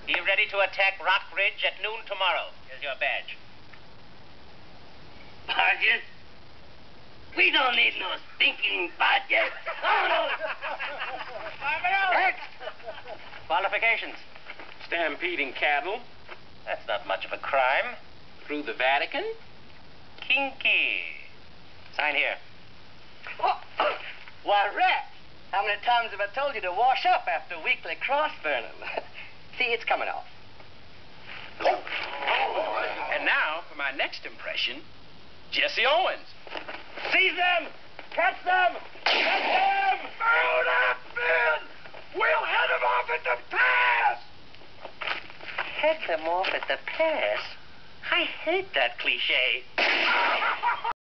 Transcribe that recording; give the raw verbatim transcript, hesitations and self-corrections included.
Be ready to attack Rock Ridge at noon tomorrow. Here's your badge. Badges? We don't need no stinking badges. Oh, no. Next. Qualifications. Stampeding cattle That's not much of a crime. through the Vatican. Kinky. Sign here. Oh, oh. Why, Rat, how many times have I told you to wash up after weekly cross burning? See, it's coming off. And now, for my next impression, Jesse Owens. Seize them! Catch them! Catch them! Hold up, men! We'll head them off at the pass! Head them off at the pass? I hate that cliche.